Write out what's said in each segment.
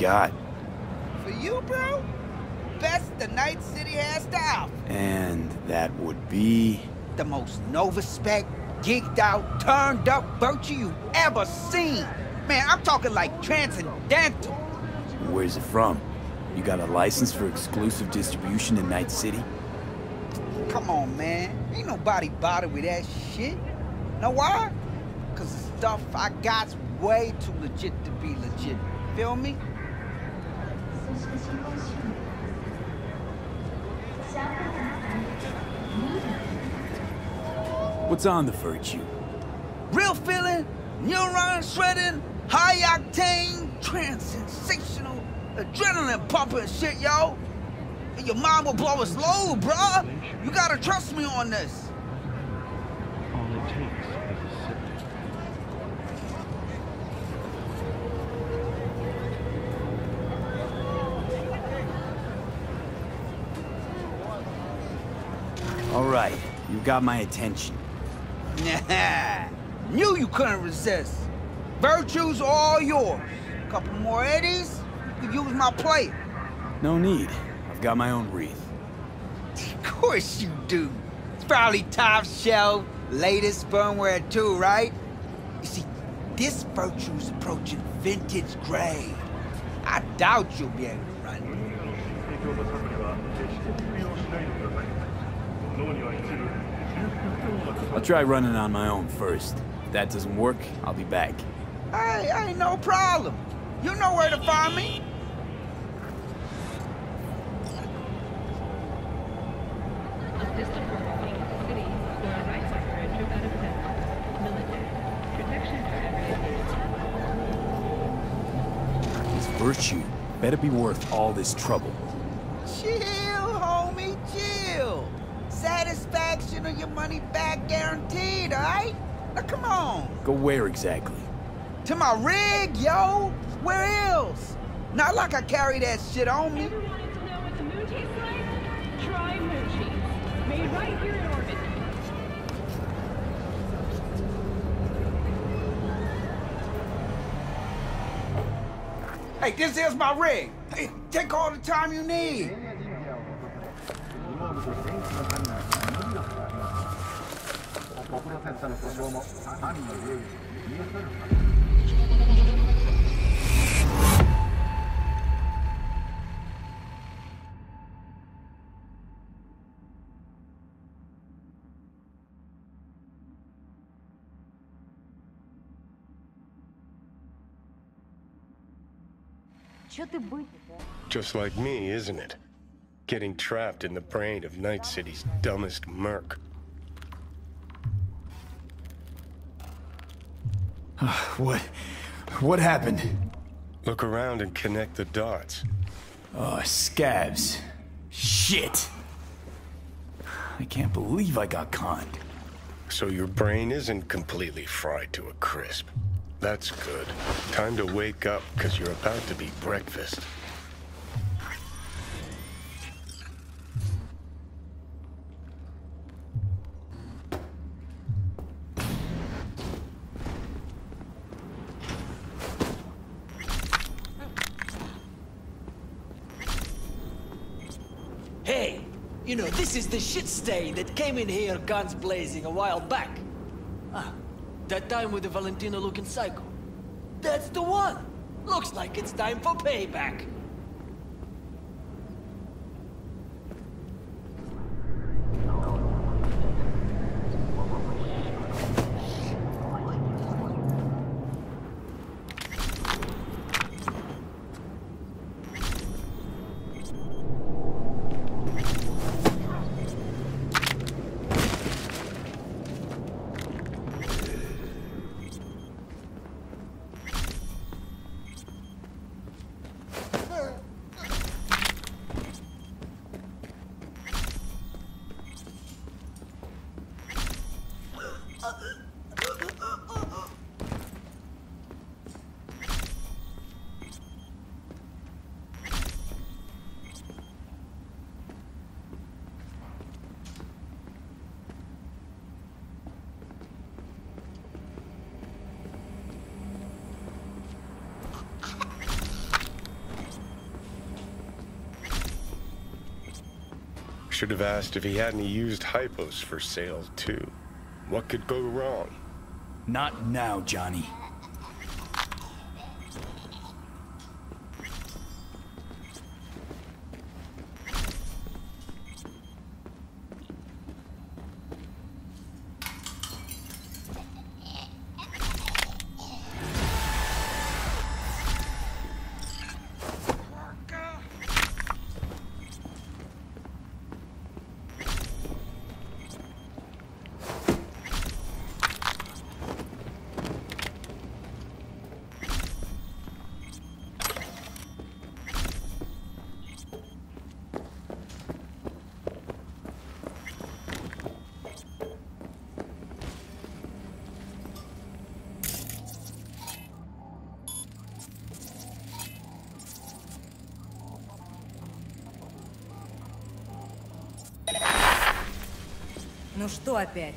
got? For you, bro? Best the Night City has to offer. And that would be... The most no-respect, geeked out, turned up virtue you ever seen. Man, I'm talking like transcendental. Where's it from? You got a license for exclusive distribution in Night City? Come on, man. Ain't nobody bothered with that shit. Know why? Cause the stuff I got's way too legit to be legit. Feel me? What's on the Virtue? Real feeling, neuron shredding, high octane, trans-sensational, adrenaline pumping shit, yo. And your mind will blow its load, bruh. You gotta trust me on this. All it takes is a sip. All right, you got my attention. Nah, knew you couldn't resist. Virtue's all yours. Couple more eddies, you can use my plate. No need. I've got my own wreath. Of course you do. It's probably top shelf, latest firmware too, right? You see, this Virtue's approaching vintage grade. I doubt you'll be able to run it. I'll try running on my own first. If that doesn't work, I'll be back. Hey, ain't no problem. You know where to find me. A system performing in the city for a right sector and trip out of town. Military. Protection for every This Virtue better be worth all this trouble. Chill, homie, chill. Satisfaction or your money back guaranteed, alright? Now come on. Go where exactly? To my rig, yo. Where else? Not like I carry that shit on me. Ever wanted to know what the moon tastes like? Try moon cheese. Made right here in orbit. Hey, this is my rig. Hey, take all the time you need. Just like me, isn't it? Getting trapped in the brain of Night City's dumbest merc. What happened? Look around and connect the dots. Oh, scabs. Shit. I can't believe I got conned. So your brain isn't completely fried to a crisp. That's good. Time to wake up, because you're about to be breakfast. Hey, you know, this is the shit stain that came in here guns blazing a while back. Ah, that time with the Valentino-looking psycho. That's the one! Looks like it's time for payback. should have asked if he had any used hypos for sale, too. What could go wrong? Not now, Johnny. Ну что опять?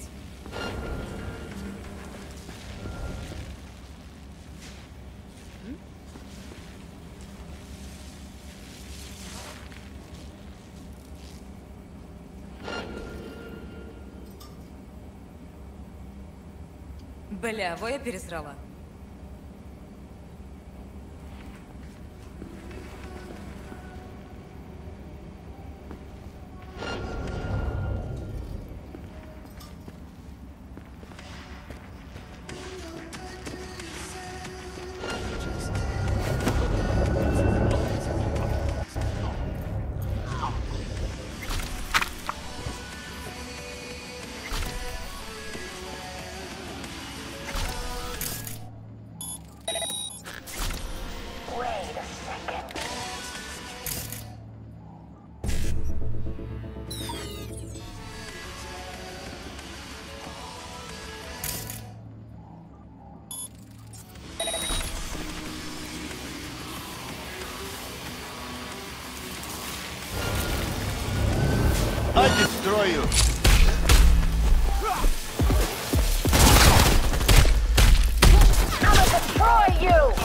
Бля, во я пересрала. I destroy you. I'ma destroy you!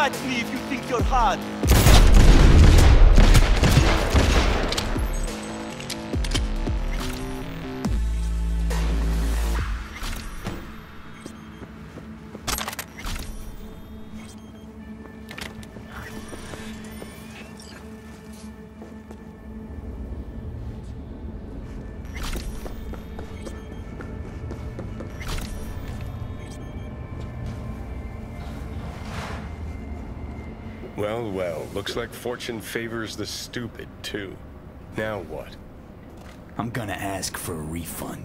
match me if you think you're hard. Well, well, looks like fortune favors the stupid, too. Now what? I'm gonna ask for a refund.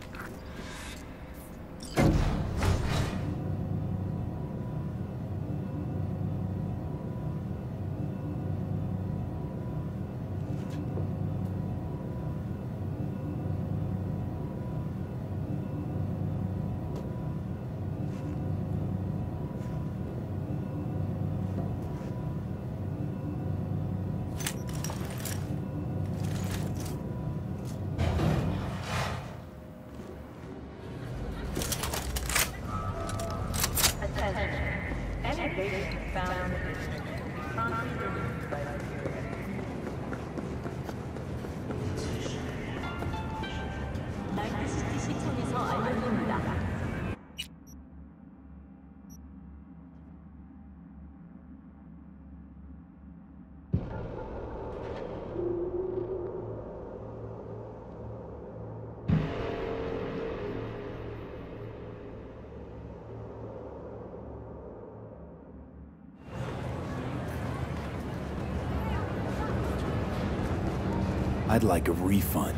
I'd like a refund.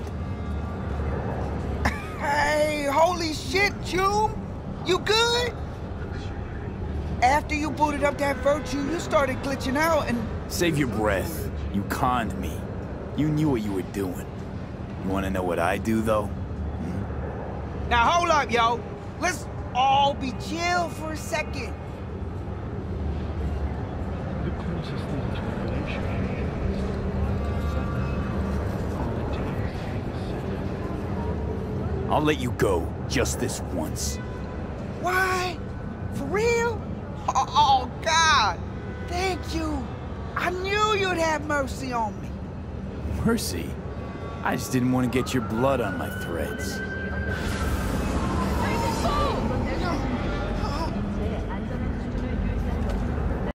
Hey, holy shit, June! You good? After you booted up that Virtue, you started glitching out and... Save your breath. You conned me. You knew what you were doing. You wanna know what I do, though? Now hold up, yo. Let's all be chill for a second. The closest thing to a relationship is all it takes is a sip. I'll let you go, just this once. What? For real? Oh, God. Thank you. I knew you'd have mercy on me. Mercy? I just didn't want to get your blood on my threads.